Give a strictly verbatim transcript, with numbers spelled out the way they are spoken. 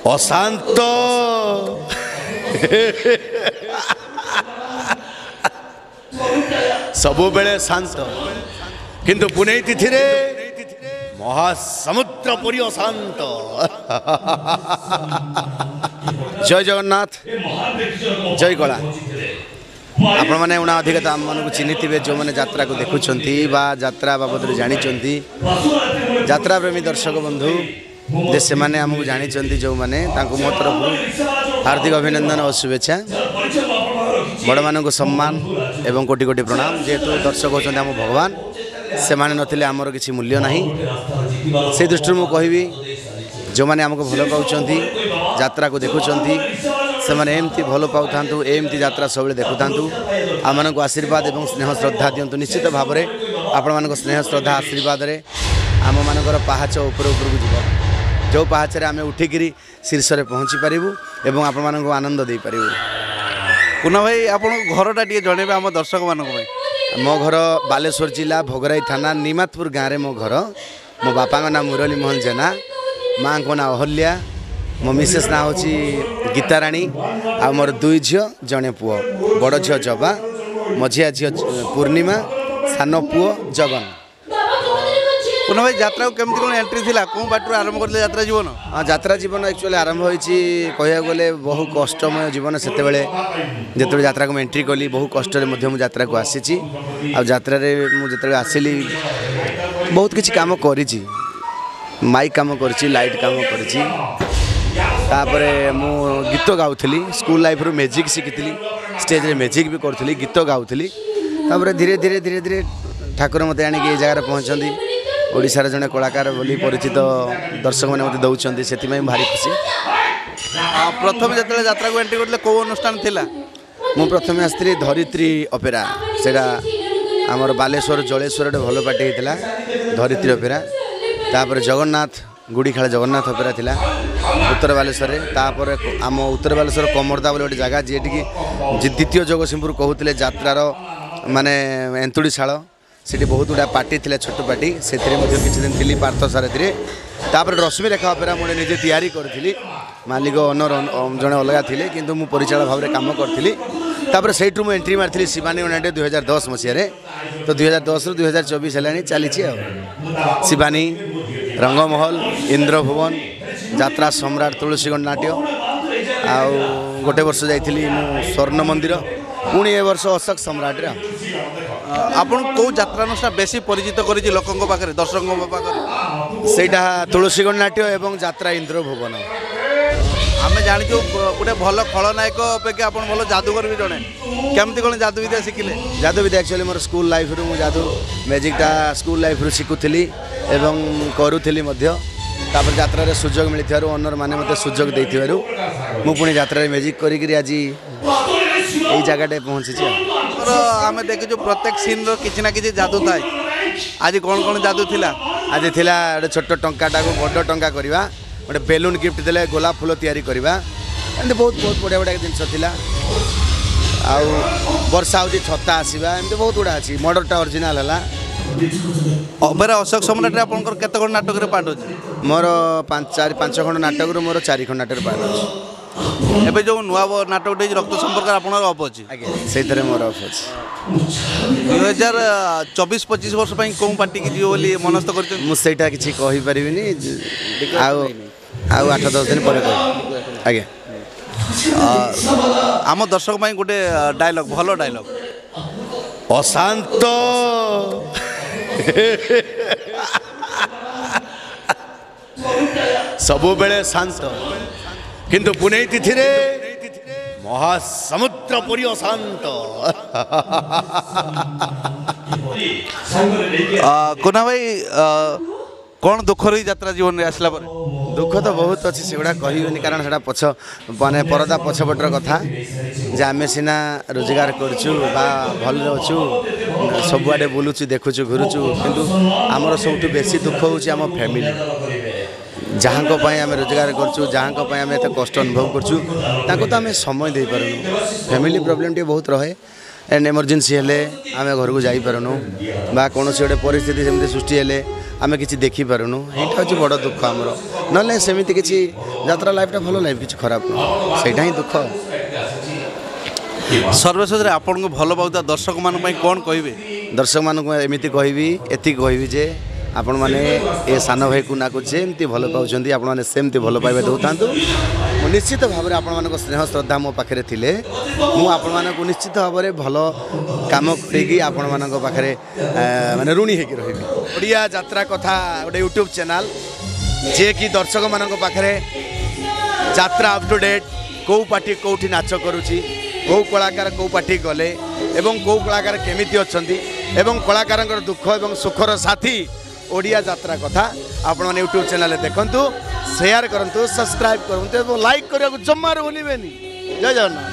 अशांत सबु बेले शांत किंतु पुनई तिथि रे महासमुद्र परि अशांत। जय जगन्नाथ जय कला। आपण मैंने उना अधिक आम मन को चिन्हिथिबे जो मैंने यात्रा को देखुछंती बा यात्रा बाबद जानिछंती। यात्रा प्रेमी दर्शक बंधु जे से माने हमको जानिछंती जो माने तांको मो तरफ हार्दिक अभिनंदन और शुभेच्छा। बड़ मान को सम्मान एवं कोटि कोटि प्रणाम। जेहेतु दर्शक होचंती हम भगवान से माने नथिले हमर किछि मूल्य नाही। से दृष्टि मु कहबी जो माने हमको भलो पाउछंती यात्रा को देखुछंती से माने एमती भलो पाउथांतु एमती यात्रा सबले देखुथांतु। आम मानक आशीर्वाद एवं स्नेह श्रद्धा दियंतु। निश्चित भाव में आपण मानक स्नेह श्रद्धा आशीर्वाद रे आम मानकर पहाच उपर उपर को जीव जो पहाच रे आमे उठिकी शीर्ष रे पहुँची पारिबु एवं आपण मानक आनंद दे पारिबु। कुना भाई आपण घरटा टिके जणेबे आम दर्शक मानक भाई। मो घर बालेश्वर जिला भोगराई थाना निमातपुर गाँव में मो घर। मो बापा ना मुरली मोहन जेना, माँ को ना अहल्या, मो मिसेस ना हूँ गीताराणी आ मोर दुई झील जड़े पुओ। बड़ झील जबा, मझिया झील पूर्णिमा, सान पुओ जगन। कुना भाई यात्रा को केमती कोन एंट्री थिला को बाटू आरंभ करले यात्रा जीवन? हाँ यात्रा जीवन एक्चुअली आरंभ होईची कहया गले बहु कष्टमय जीवन। सेते बेले जेते यात्रा को एंट्री कली बहु कष्ट रे मध्य मु यात्रा को आसीची। आ यात्रा रे मु जेते आसिली बहुत किछि काम करिची। माइक काम करिची, लाइट काम करिची। तापरे मु गीत गाउथली स्कूल लाइफ रो म्यूजिक शिखितली। स्टेज रे म्यूजिक भी करथली, गीत गाउथली। तापरे धीरे धीरे धीरे धीरे ठाकुर मते आनी के जगह रे पहुंचंदी। ओडिशार जने कलाकार बोली परिचित दर्शक मैंने मत दौरान से भारी खुशी। प्रथम जो यात्रा को एंट्री करते कौ अनुष्ठान थिला? मु प्रथम आसती धरित्री अपेरा सेटा आमर बालेश्वर जलेश्वर भल पार्टी होता धरित्री अपेरा। तापर जगन्नाथ गुड़ीखाल जगन्नाथ अपेरा थिला उत्तर बालेश्वर। तापर आम उत्तर बालेश्वर कमरदा बोले गोटे जगह जी द्वितीय जगतसिंहपुर कहते यात्रार माने एंतुड़ीशाल। सेठी बहुत गुड़ा पार्टी थिला छोट पार्टी से किसी दिन थी पार्थ सारथी। तापर रश्मि रेखा अपेरा मुझे निजे तैयारी करी। मालिक ओनर जड़े अलग थे किंतु मु परिचालक भाव में काम करी। तापर सेठू मुझे एंट्री मारी शिवानी यूनाइटेड दुई हजार दस मसीह। तो दुई हजार दस रु दुई हजार चौबीस है चली शिवानी रंगमहल इंद्रभुवन यात्रा सम्राट तुलसीगंड नाट्य आ गोटे वर्ष जाइली स्वर्ण मंदिर पुणी ए वर्ष अशोक सम्राट। आपन को यात्रा अनुष्ठान बेसी परिचित करी लोकों पाखे दर्शकों पाखे? सेटा तुलसीगंड नाट्य एवं यात्रा इंद्रभुवन। आम जानी गोटे भल खलनायक अपेक्षा आप भल जादूगर भी जड़े केमती कौन जादू विद्या शिखिले? जादू विद्या एक्चुअली मोर स्कूल लाइफ रु जादू मैजिकटा स्कूल लाइफ रु शिखुली एवं करूली। तापर यात्रा रे सुजोग मिलथिबारु ओनर माने मते सुजोग देथिबारु मु पुणी यात्रा रे मैजिक करी आज यही जगह पहुँची। आम देखु प्रत्येक सीन रो किछि ना किछि जादू थाए। आज कौन कौन जादू थिला? आज थिला गोटे छोट टंकाटा को बड़ टंका करवा, गोटे बेलून गिफ्ट देले, गोलाप फूल तैयारी करवा, एमती बहुत बहुत बढ़िया बढ़िया जिनस थिला। आउ वर्षा होती छता आसवा एमती बहुत गुड़ा अच्छी। मर्डरटा ओरिजिनाल है अपेरा अशोक सम्राट आपंकर केते खंड नाटक रे पार्ट अछि? मोर पांच चार पांच खंड नाटक रू मोर चारि खंड नाटक पार्ट अछि। एबे जो नुआ नाटक डे रक्त संपर्क आपनर अप अछि? आगे सेतरे मोर अप अछि। दुई हजार चौबीस पच्चीस वर्ष पई कोन पार्टी की जियो बोली मनस्थ करते? मु सेटा किछि कहि परिबिनी। आउ आउ आठ दस दिन पर कहि। आगे आम दर्शक पई गोटे डायलॉग भलो डायलॉग। अशांत सबु बेले शांत किंतु पुनई तिथि रे महासमुद्र परि अशांत। कोना भाई कौन दुख रही यात्रा जीवन में आसला पर? दुख तो बहुत अच्छी से गुड़ा कहबनी कारण से पछ माने परदा पछपटर कथा जे आमे सिना रोजगार करछु बा भल रहछु सबुआडे बुलुछु देखुछु घुरुछु किंतु हमर सबटु बेसी दुख होछि हम फैमिली जहाँ को पाए आमे रोजगार करछु जहाँ को पाए आमे एते कष्ट अनुभव करछु ताको तो आमे समय दे परनु। फैमिली प्रॉब्लम टी बहुत रहे एंड इमरजेंसी हेले आमे घर को जाई परनु बा कोनोसी गोटे परिस्थिति सेमते सृष्टि हेले आम कि देखिपारूनु यहाँ हूँ बड़ दुख आमर ना सेमती किसी यात्रा लाइफटा भल लाइफ किसी खराब ना सहीटा ही दुख। सर्वशेष आपन को भल पाता दर्शक मान कौन कहे दर्शक मानक एमती कहबी एति कहबी जे आपण मैंने ए सान भाई को ना को जेमती भल पाँच आपण मैंने सेमती भल पाइबा दौ था निश्चित भाव में आपण मान स्नेह श्रद्धा मो पाखे थिले मु आपण मान निश्चित भाव में भल काम करी आपण मान पाखे माने ऋणी होगी रही ओडिया यात्रा कथा गोटे यूट्यूब चैनल जे कि दर्शक मान पाखे यात्रा अप टू डेट कौ पार्टी कौटी नाच करुच्ची कौ कलाकार कौ पार्टी गले एवं कौ कलाकार केमिति अछंती एवं कलाकार दुख एवं सुखर साथी ओडिया यात्रा कथा आपण मैंने यूट्यूब चैनल देखंतु शेयर करंतु सब्सक्राइब करंतु एवं लाइक करने जमार भूलिबेनी। जय जगन्नाथ।